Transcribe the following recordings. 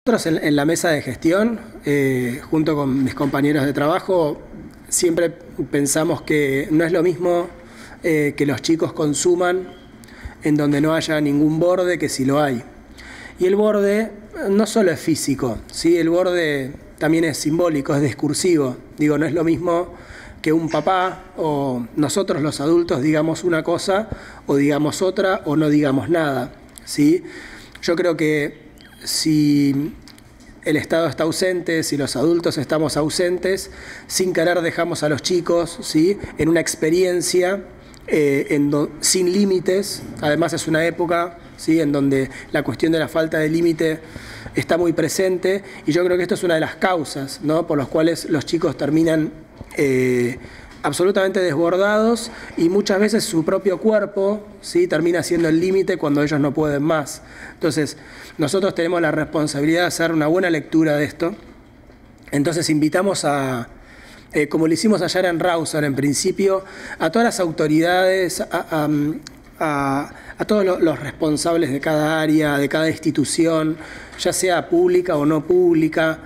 Nosotros en la mesa de gestión, junto con mis compañeros de trabajo, siempre pensamos que no es lo mismo que los chicos consuman en donde no haya ningún borde que si lo hay. Y el borde no solo es físico, ¿sí? El borde también es simbólico, es discursivo. Digo, no es lo mismo que un papá o nosotros los adultos digamos una cosa o digamos otra o no digamos nada, ¿sí? Yo creo que si el Estado está ausente, si los adultos estamos ausentes, sin querer dejamos a los chicos, ¿sí?, en una experiencia sin límites. Además es una época, ¿sí?, en donde la cuestión de la falta de límite está muy presente, y yo creo que esto es una de las causas, ¿no?, por las cuales los chicos terminan absolutamente desbordados, y muchas veces su propio cuerpo, ¿sí?, termina siendo el límite cuando ellos no pueden más. Entonces, nosotros tenemos la responsabilidad de hacer una buena lectura de esto. Entonces invitamos a, como lo hicimos ayer en Rawson, en principio, a todas las autoridades, a todos los responsables de cada área, de cada institución, ya sea pública o no pública,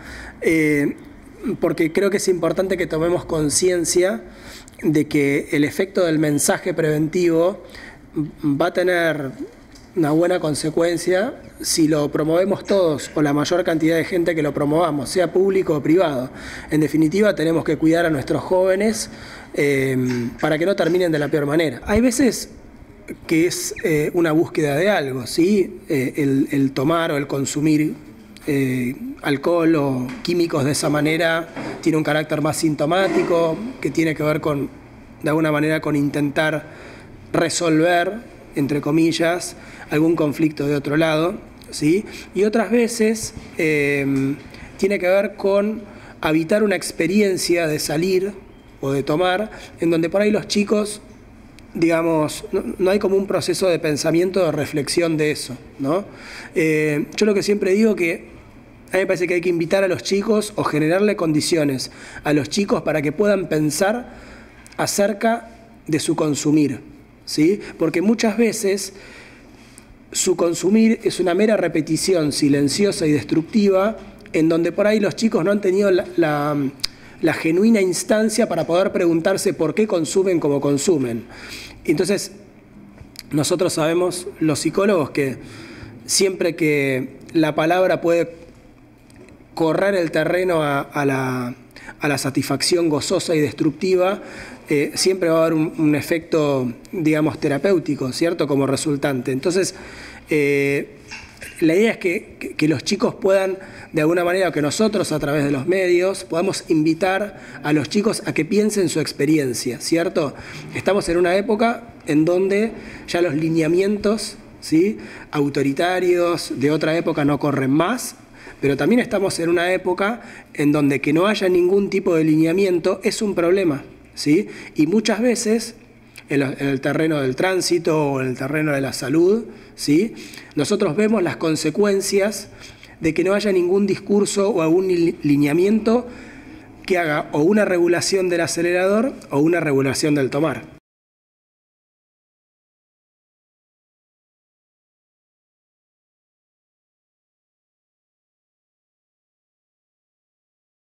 porque creo que es importante que tomemos conciencia de que el efecto del mensaje preventivo va a tener una buena consecuencia si lo promovemos todos o la mayor cantidad de gente que lo promovamos, sea público o privado. En definitiva, tenemos que cuidar a nuestros jóvenes para que no terminen de la peor manera. Hay veces que es una búsqueda de algo, ¿sí? El tomar o el consumir alcohol o químicos de esa manera tiene un carácter más sintomático, que tiene que ver con, de alguna manera, con intentar resolver, entre comillas, algún conflicto de otro lado, ¿sí? Y otras veces tiene que ver con habitar una experiencia de salir o de tomar, en donde por ahí los chicos, digamos, no hay como un proceso de pensamiento, de reflexión de eso, ¿no? Yo lo que siempre digo que a mí me parece que hay que invitar a los chicos o generarle condiciones a los chicos para que puedan pensar acerca de su consumir, ¿sí? Porque muchas veces su consumir es una mera repetición silenciosa y destructiva, en donde por ahí los chicos no han tenido la genuina instancia para poder preguntarse por qué consumen como consumen. Entonces, nosotros sabemos, los psicólogos, que siempre que la palabra puede correr el terreno a la satisfacción gozosa y destructiva, siempre va a haber un efecto, digamos, terapéutico, ¿cierto?, como resultante. Entonces, la idea es que los chicos puedan, de alguna manera, o que nosotros a través de los medios podamos invitar a los chicos a que piensen su experiencia, ¿cierto? Estamos en una época en donde ya los lineamientos, ¿sí?, autoritarios de otra época no corren más, pero también estamos en una época en donde que no haya ningún tipo de lineamiento es un problema, ¿sí? Y muchas veces en el terreno del tránsito o en el terreno de la salud, ¿sí?, nosotros vemos las consecuencias de que no haya ningún discurso o algún lineamiento que haga o una regulación del acelerador o una regulación del tomar.